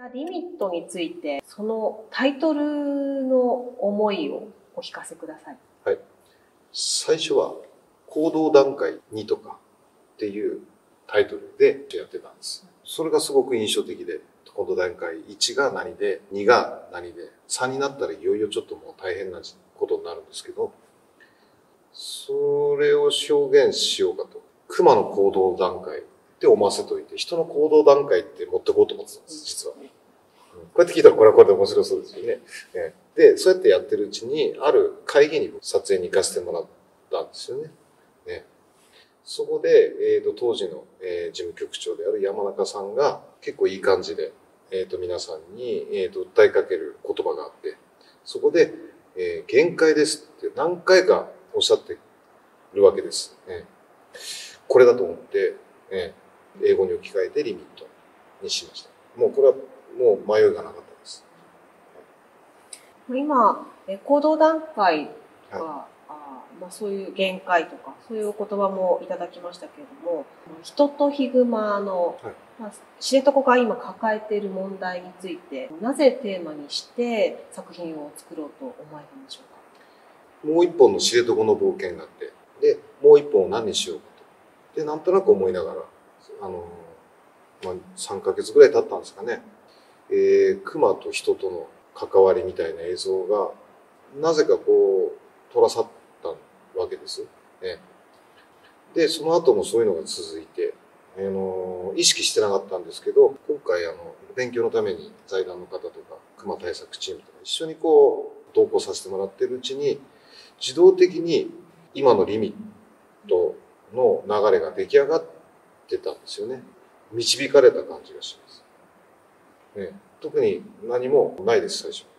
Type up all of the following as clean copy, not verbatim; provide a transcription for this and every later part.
リミットについて、そのタイトルの思いをお聞かせください。 はい。最初は行動段階2とかっていうタイトルでやってたんです。それがすごく印象的で、行動段階1が何で、2が何で、3になったらいよいよちょっともう大変なことになるんですけど、それを表現しようかと。熊の行動段階って思わせといて、人の行動段階って持ってこうと思ってたんです、実は。こうやって聞いたらこれはこれで面白そうですよね。で、そうやってやってるうちに、ある会議に撮影に行かせてもらったんですよね。そこで、当時の、事務局長である山中さんが結構いい感じで、皆さんに、訴えかける言葉があって、そこで、限界ですって何回かおっしゃってるわけです。これだと思って、英語に置き換えてリミットにしました。もうこれはもう迷いがなかったです。 今、行動段階が、そういう限界とか、そういうお言葉もいただきましたけれども、人とヒグマの、知床が今抱えている問題について、なぜテーマにして作品を作ろうと思われたんでしょうか。 もう一本の知床の冒険があって、で、もう一本を何にしようかと。で、なんとなく思いながら、3ヶ月ぐらい経ったんですかね。熊と人との関わりみたいな映像が、なぜかこう、撮らさったわけです。で、その後もそういうのが続いて、意識してなかったんですけど、今回勉強のために財団の方とか、熊対策チームとか一緒にこう、同行させてもらってるうちに、自動的に今のリミットの流れが出来上がってたんですよね。導かれた感じがします。特に何もないです、最初。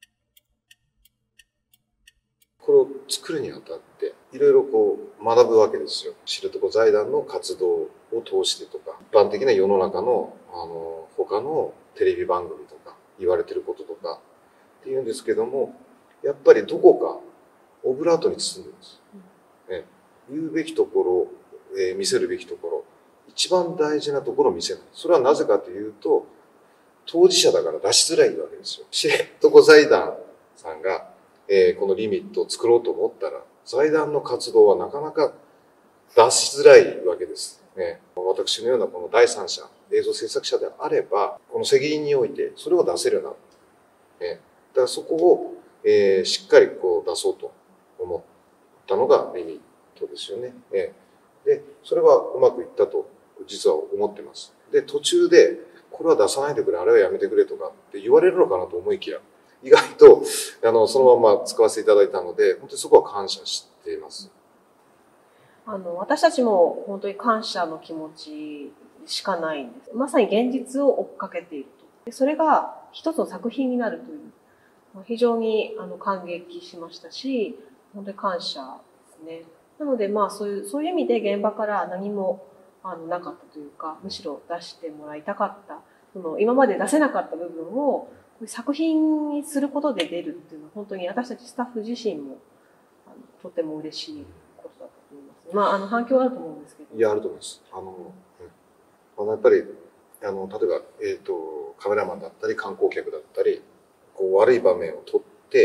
これを作るにあたって、いろいろこう学ぶわけですよ。知床財団の活動を通してとか、一般的な世の中の、他のテレビ番組とか、言われてることとかっていうんですけども、やっぱりどこかオブラートに包んでるんです。言うべきところ、見せるべきところ、一番大事なところを見せない。それはなぜかというと、当事者だから出しづらいわけですよ。知床財団さんが、このリミットを作ろうと思ったら、財団の活動はなかなか出しづらいわけです。私のようなこの第三者、映像制作者であれば、この責任においてそれを出せるな。だからそこを、しっかりこう出そうと思ったのがリミットですよね。で、それはうまくいったと実は思ってます。で、途中で、これは出さないでくれ、あれはやめてくれとかって言われるのかなと思いきや、意外と、そのまま使わせていただいたので、本当にそこは感謝しています。 私たちも本当に感謝の気持ちしかないんです。まさに現実を追っかけていると。でそれが一つの作品になるという、非常に感激しましたし、本当に感謝ですね。なので、そういう意味で現場から何もなかったというか、むしろ出してもらいたかった、今まで出せなかった部分を作品にすることで出るっていうのは、本当に私たちスタッフ自身もとても嬉しいことだったと思います。反響あると思うんですけど。 いや、あると思います。やっぱり、例えば、カメラマンだったり、観光客だったり、こう悪い場面を撮って、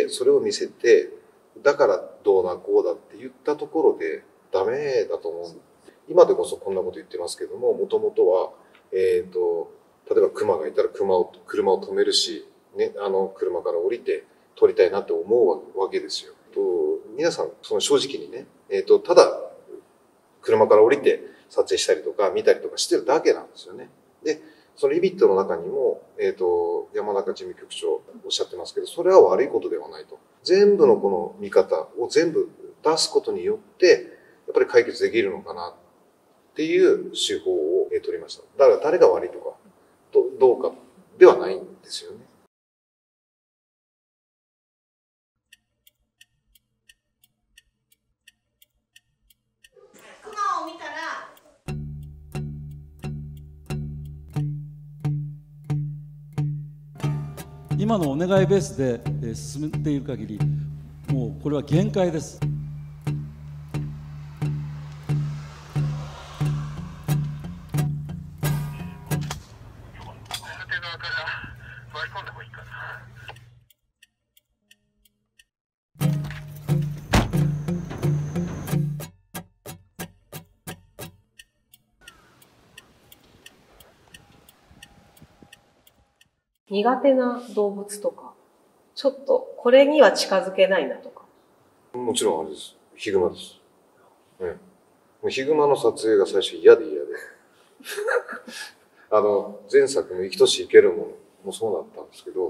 それを見せて、だからどうだこうだって言ったところでダメだと思う。今でこそこんなこと言ってますけども、もともとは、例えば熊がいたら車を止めるし、ね、車から降りて撮りたいなって思うわけですよ。皆さん、その正直にね、ただ、車から降りて撮影したりとか見たりとかしてるだけなんですよね。で、そのリミットの中にも、山中事務局長おっしゃってますけど、それは悪いことではないと。全部のこの見方を全部出すことによって、やっぱり解決できるのかなっていう手法を取りました。だから誰が悪いとか、どうかではないんですよね。 熊を見たら今のお願いベースで進めている限り、もうこれは限界です。 表側から苦手な動物とか、ちょっとこれには近づけないなとか。 もちろんあれです。ヒグマです。もうヒグマの撮影が最初嫌で嫌で。前作の生きとし生けるものもそうだったんですけど、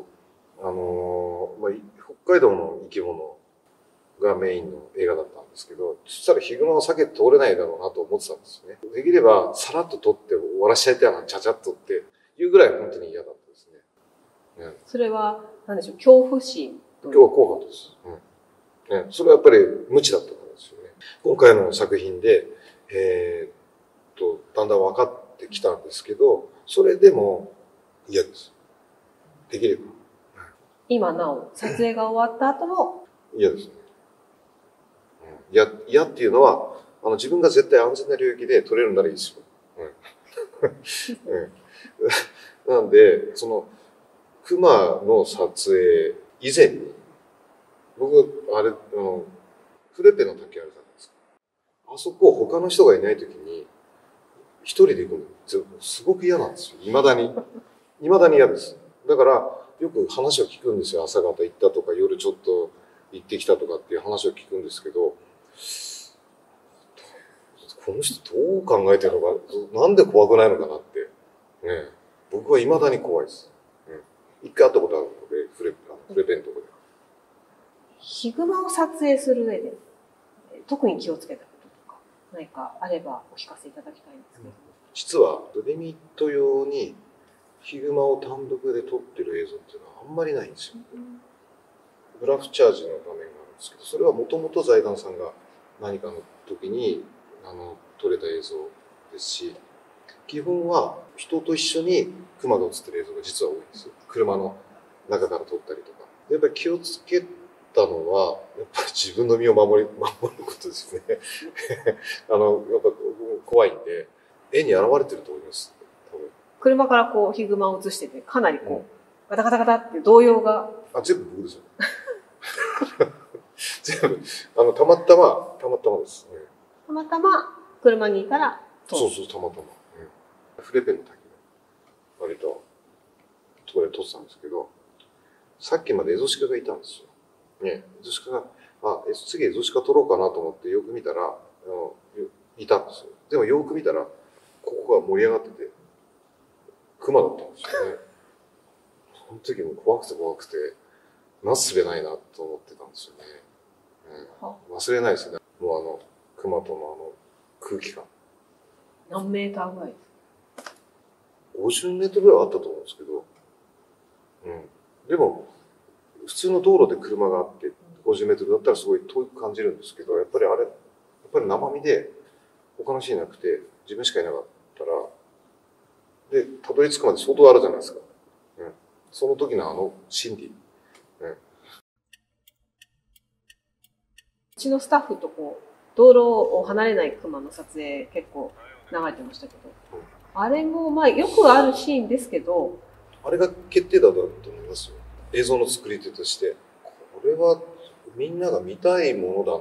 北海道の生き物がメインの映画だったんですけど、そしたらヒグマを避けて通れないだろうなと思ってたんですよね。できればさらっと撮って終わらしちゃいたいな、ちゃちゃっとっていうぐらい本当に嫌だったですね。 それは、なんでしょう、恐怖心今日は怖かったです。それはやっぱり無知だったからですよね。今回の作品で、だんだん分かってきたんですけど、それでも嫌です。できれば。 今なお、撮影が終わった後も嫌ですね。嫌っていうのは、自分が絶対安全な領域で撮れるならいいですよ。なんで、熊の撮影以前に、僕、フレペの滝あるじゃないですか。あそこ他の人がいないときに、一人で行くの、すごく嫌なんですよ。未だに嫌です。だから、よく話を聞くんですよ。朝方行ったとか、夜ちょっと行ってきたとかっていう話を聞くんですけど、この人どう考えてるのか、なんで怖くないのかなって。僕は未だに怖いです。一回会ったことあるので、フレペのとこで。 ヒグマを撮影する上で、特に気をつけたこととか、何かあればお聞かせいただきたいんですけど。 実は、リミット用にヒグマを単独で撮ってる映像っていうのはあんまりないんですよ。グラフチャージの画面があるんですけど、それはもともと財団さんが何かの時に撮れた映像ですし、基本は人と一緒にクマが映ってる映像が実は多いんですよ。車の中から撮ったりとか。やっぱり気をつけたのは、やっぱり自分の身を守ることですよね。やっぱ怖いんで、絵に現れてると思います。多分車からヒグマを映してて、かなりガタガタガタって動揺が。 全部僕ですよ。全部、たまたまです。 たまたま車にいたらそう、たまたま。フレペの滝の割とところで撮ってたんですけど、さっきまでエゾシカがいたんですよ。エゾシカが、次エゾシカ撮ろうかなと思ってよく見たら、いたんですよ。でもよく見たら、ここが盛り上がってて、クマだったんですよね。その時も怖くて、なすすべないなと思ってたんですよね。忘れないですね。もうクマとの空気感。 何メーターぐらいですか ？50メートルぐらいあったと思うんですけど、でも、普通の道路で車があって、50メートルだったらすごい遠く感じるんですけど、やっぱり生身で、他の人いなくて、自分しかいなかったら、で、たどり着くまで相当あるじゃないですか。その時の心理。 うちのスタッフと道路を離れないクマの撮影結構流れてましたけど、あれもよくあるシーンですけど、 あれが決定打だと思いますよ。映像の作り手として。これはみんなが見たいものだなって。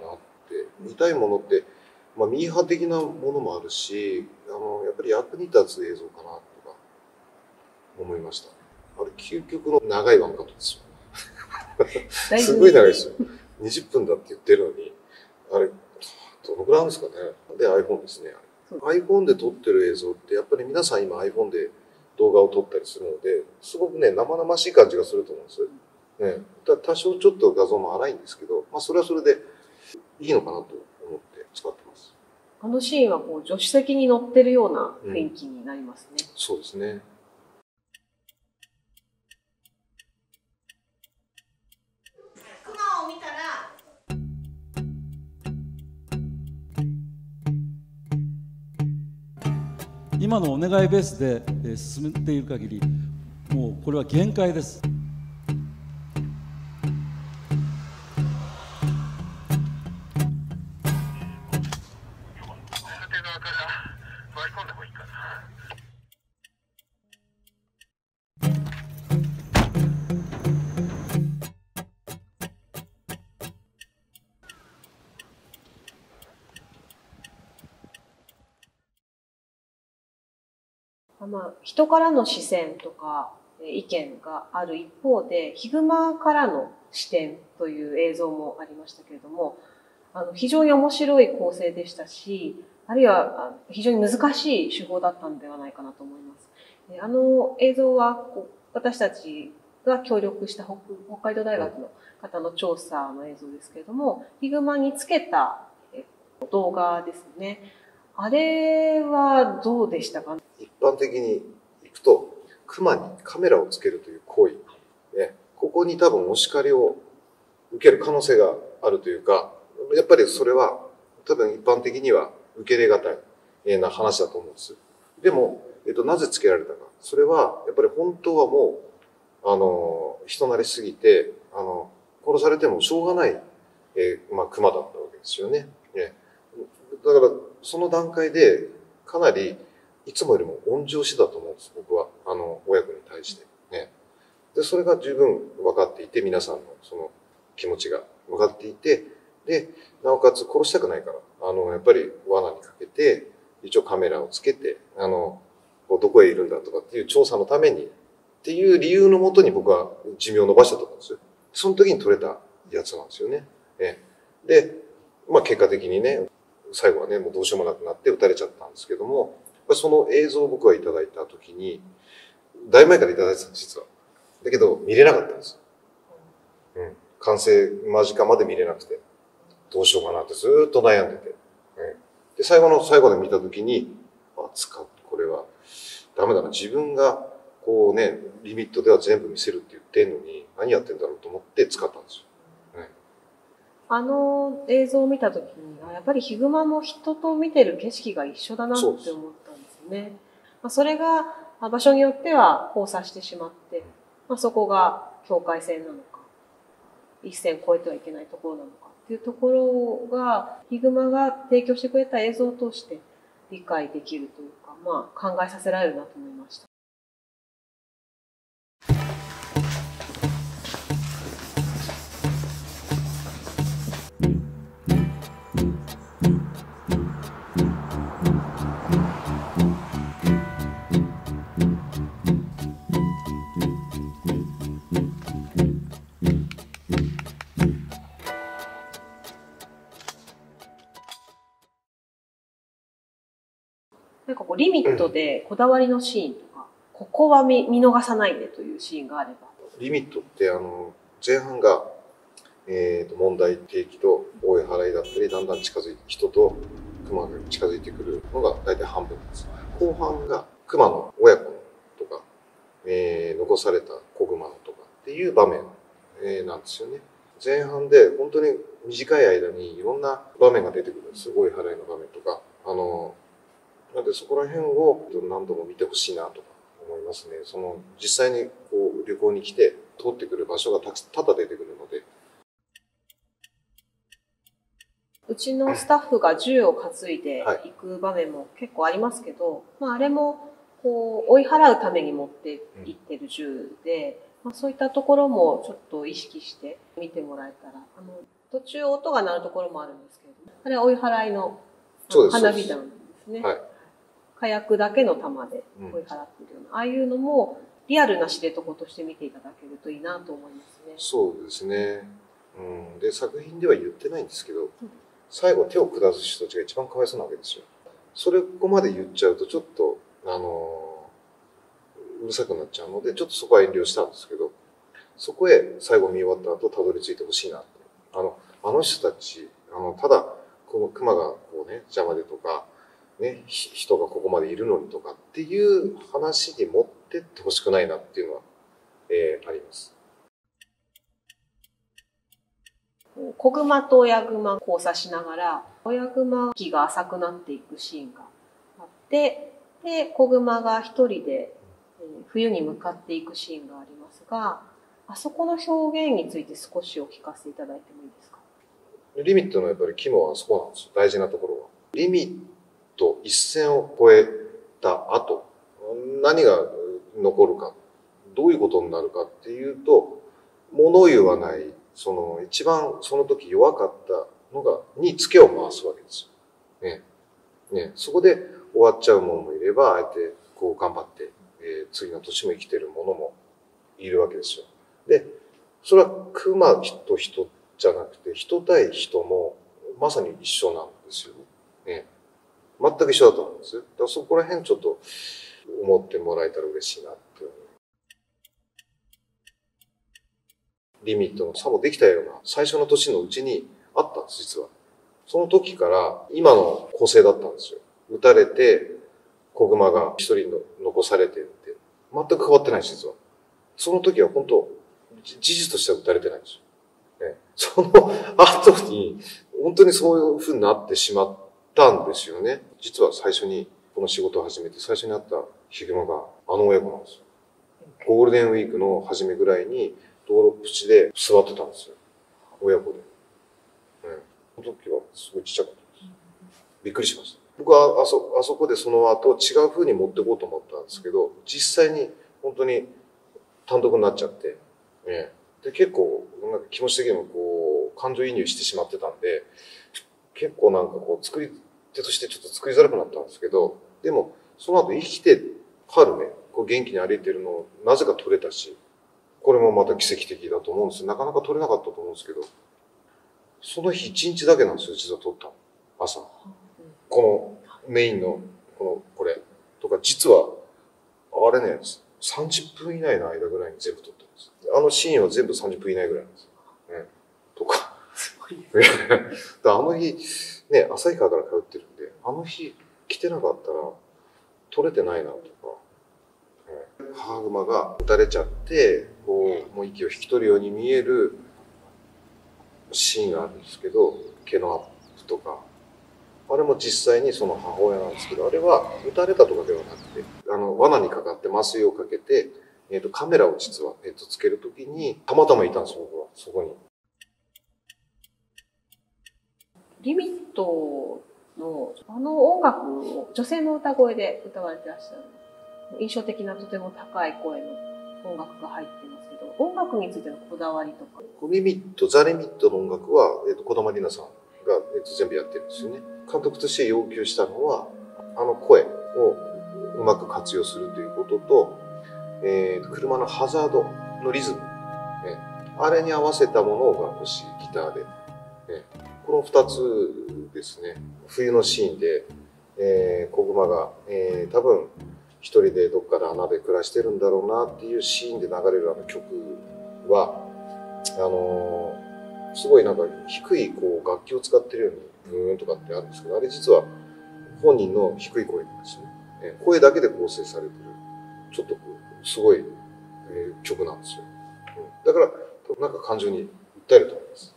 見たいものって、ミーハー的なものもあるし、やっぱり役に立つ映像かなとか思いました。あれ、究極の長いワンカットですよ。すごい長いですよ。20分だって言ってるのに、あれ、どのくらいあるんですかね。で、iPhone ですね。iPhone で撮ってる映像って、やっぱり皆さん今 iPhone で動画を撮ったりするので、すごくね、生々しい感じがすると思うんですよ。多少ちょっと画像も荒いんですけど、それはそれでいいのかなと思って使ってます。 あのシーンは助手席に乗ってるような雰囲気になりますね。 そうですね。 クマを見たら、 今のお願いベースで進めている限り、もうこれは限界です。 人からの視線とか、 意見がある一方で、ヒグマからの視点という映像もありましたけれども、非常に面白い構成でしたし、あるいは非常に難しい手法だったのではないかなと思います。映像は私たちが協力した北海道大学の方の調査の映像ですけれども、ヒグマにつけた動画ですね。あれはどうでしたか？ 一般的にいくと、クマにカメラをつけるという行為、ね、ここに多分お叱りを受ける可能性があるというか、やっぱりそれは多分一般的には受け入れがたいな話だと思うんです。でも、なぜつけられたか。それは、やっぱり本当はもう、人慣れすぎて、殺されてもしょうがない、クマだったわけですよね。だから、その段階で、かなり、いつもよりも温情してたと思うんです、僕は。親子に対して。ね。で、それが十分分かっていて、皆さんのその気持ちが分かっていて、で、なおかつ殺したくないから、やっぱり罠にかけて、一応カメラをつけて、どこへいるんだとかっていう調査のために、っていう理由のもとに僕は寿命を伸ばしたと思うんですよ。その時に撮れたやつなんですよね。で、結果的にね、最後はね、もうどうしようもなくなって撃たれちゃったんですけども、その映像を僕がいただいた時に、だいぶ前からいただいてたんです、実は。だけど、見れなかったんです。完成間近まで見れなくて、どうしようかなってずーっと悩んでて。で、最後の最後で見た時に、これはダメだな。自分が、こうね、リミットでは全部見せるって言ってんのに、何やってんだろうと思って使ったんですよ。 映像を見たときに、やっぱりヒグマも人と見てる景色が一緒だなって思ったんですね。それが場所によっては交差してしまって、そこが境界線なのか、一線越えてはいけないところなのかっていうところが、ヒグマが提供してくれた映像を通して理解できるというか、考えさせられるなと思いました。なんかリミットでこだわりのシーンとか、ここは見逃さないでというシーンがあれば。 リミットって前半が、問題提起と追い払いだったり、だんだん人と熊が近づいてくるのが大体半分です。後半が熊の親子のとか、残された子熊のとかっていう場面、なんですよね。前半で本当に短い間にいろんな場面が出てくるんです。追い払いの場面とか。なんでそこら辺を何度も見てほしいなとか思いますね。実際に旅行に来て通ってくる場所が多々出てくるので。 うちのスタッフが銃を担いでいく場面も結構ありますけど、あれも追い払うために持っていってる銃で、そういったところもちょっと意識して見てもらえたら、途中音が鳴るところもあるんですけれども、あれは追い払いの花火弾ですね。火薬だけの弾で追い払っているような、ああいうのもリアルな知床として見ていただけるといいなと思いますね。 そうですね。で、作品では言ってないんですけど、最後手を下す人たちが一番かわいそうなわけですよ。ここまで言っちゃうとちょっと、うるさくなっちゃうので、ちょっとそこは遠慮したんですけど、そこへ最後見終わった後たどり着いてほしいなって。あの人たち、ただ、この熊が邪魔でとか、ね、人がここまでいるのにとかっていう話に持ってってほしくないなっていうのは、あります。 子熊と親熊交差しながら、親熊期が浅くなっていくシーンがあって、で、子熊が一人で冬に向かっていくシーンがありますが、あそこの表現について少しお聞かせいただいてもいいですか？ リミットのやっぱり肝はそこなんですよ。大事なところは。リミット一線を越えた後、何が残るか、どういうことになるかっていうと、物言わない、一番その時弱かったのにツケを回すわけですよ。そこで終わっちゃうものもいれば、あえて頑張って、次の年も生きてるものもいるわけですよ。で、それは熊と人じゃなくて、人対人もまさに一緒なんですよね。全く一緒だと思うんですよ。だからそこら辺ちょっと思ってもらえたら嬉しいなっていう。リミットの差もできたような最初の年のうちにあったんです、実は。その時から今の構成だったんですよ。撃たれて、子熊が一人の残されてって、全く変わってないです、実は。その時は本当、事実としては撃たれてないんですよ。ね、その後に、本当にそういう風になってしまったんですよね。実は最初に、この仕事を始めて最初に会ったヒグマがあの親子なんですよ。ゴールデンウィークの初めぐらいに道路縁で座ってたんですよ。親子で。その時はすごいちっちゃかったです。びっくりしました。僕はあそこでその後違う風に持っていこうと思ったんですけど、実際に本当に単独になっちゃって、で結構なんか気持ち的にもこう感情移入してしまってたんで、結構なんかこう作り手としてちょっと作りづらくなったんですけど、でもその後生きて春ね、こう元気に歩いてるのをなぜか撮れたし、これもまた奇跡的だと思うんですよ。なかなか撮れなかったと思うんですけど、その日一日だけなんですよ、実は撮ったの。朝。このメインのこれとか、実はあれね、30分以内の間ぐらいに全部撮ったんです。あのシーンは全部30分以内ぐらいなんです。とか。あの日、ね、旭川から通ってるんで、あの日来てなかったら撮れてないなとか。母熊が撃たれちゃって、こう、もう息を引き取るように見えるシーンがあるんですけど、毛のアップとか。あれも実際にその母親なんですけど、あれは撃たれたとかではなくて、罠にかかって麻酔をかけて、カメラを実は、つけるときに、たまたまいたんです、僕は。そこに。 リミットの音楽を女性の歌声で歌われてらっしゃる。印象的なとても高い声の音楽が入ってますけど、音楽についてのこだわりとか。 リミット、ザ・リミットの音楽は、児玉里奈さんが、全部やってるんですよね。監督として要求したのは、声をうまく活用するということと、車のハザードのリズム、あれに合わせたものが欲しい、ギターで。この2つですね。冬のシーンで、子熊が、多分一人でどっかで穴で暮らしてるんだろうなっていうシーンで流れる曲は、すごいなんか低いこう楽器を使ってるようにブーンとかってあるんですけど、あれ実は本人の低い声なんですね。声だけで構成されてる、ちょっとすごい、曲なんですよ。だからなんか感情に訴えると思います。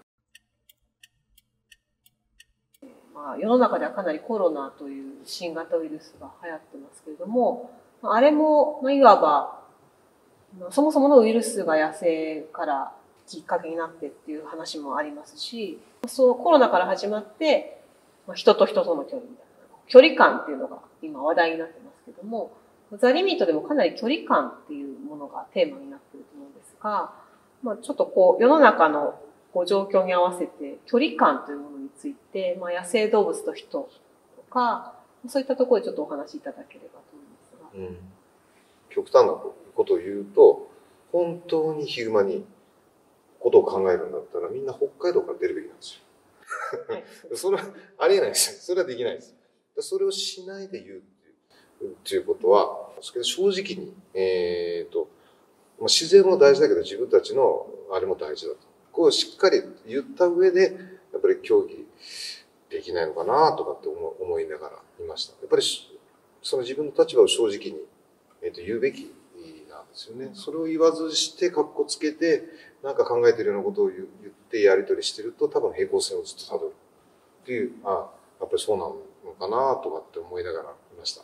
世の中ではかなりコロナという新型ウイルスが流行ってますけれども、あれもいわばそもそものウイルスが野生からきっかけになってっていう話もありますし、そうコロナから始まって人と人との距離みたいな距離感っていうのが今話題になってますけども、ザ・リミットでもかなり距離感っていうものがテーマになっていると思うんですが、ちょっとこう世の中の状況に合わせて距離感というものについて、野生動物と人とかそういったところでちょっとお話しいただければと思いますが、 極端なことを言うと、本当にヒグマにことを考えるんだったらみんな北海道から出るべきなんですよ。はい、それはありえないですよ。それはできないです。それをしないで言うっていうことは、正直に、自然も大事だけど自分たちのあれも大事だと。こうしっかり言った上で、やっぱり協議できないのかなとかって思いながらいました。やっぱりその自分の立場を正直に、言うべきなんですよね。それを言わずしてカッコつけてなんか考えてるようなことを言ってやり取りしてると多分平行線をずっとたどるっていう、やっぱりそうなのかなとかって思いながらいました。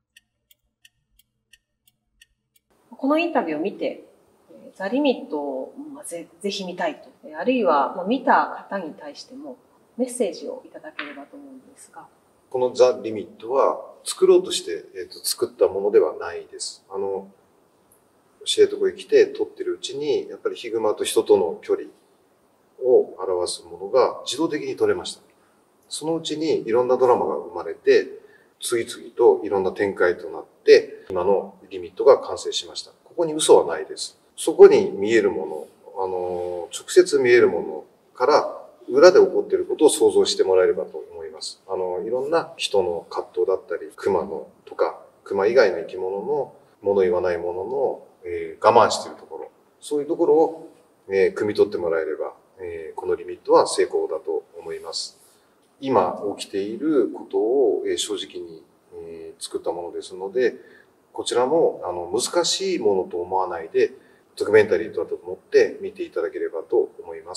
このインタビューを見てザ・リミットをぜひ見たいと、あるいは見た方に対してもメッセージをいただければと思うんですが。 このザ・リミットは作ろうとして、作ったものではないです。知床へ来て撮ってるうちに、やっぱりヒグマと人との距離を表すものが自動的に撮れました。そのうちにいろんなドラマが生まれて、次々といろんな展開となって、今のリミットが完成しました。ここに嘘はないです。そこに見えるもの、直接見えるものから裏で起こっていることを想像してもらえればと思います。いろんな人の葛藤だったり、熊のとか、熊以外の生き物の物言わないものの、我慢しているところ、そういうところを、汲み取ってもらえれば、このリミットは成功だと思います。今起きていることを、正直に、作ったものですので、こちらも難しいものと思わないで、ドキュメンタリーだと思って見ていただければと思います。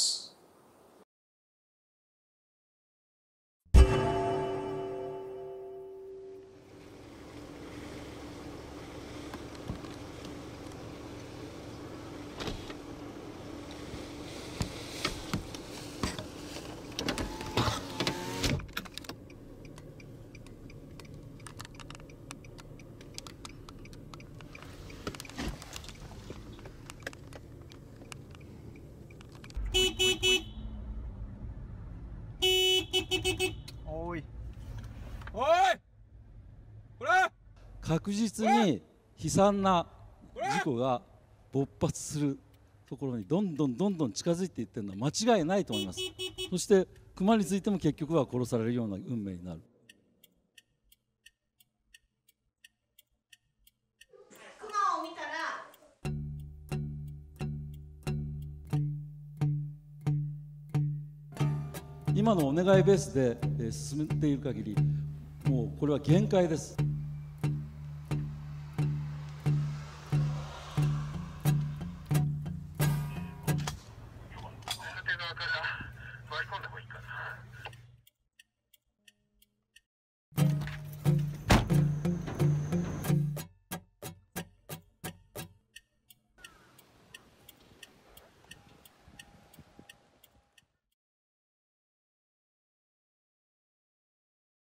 おいおいこれ確実に悲惨な事故が勃発するところにどんどん近づいていってるのは間違いないと思います。そして熊についても結局は殺されるような運命になる。 熊を見たら今のお願いベースで進めている限り、もうこれは限界です。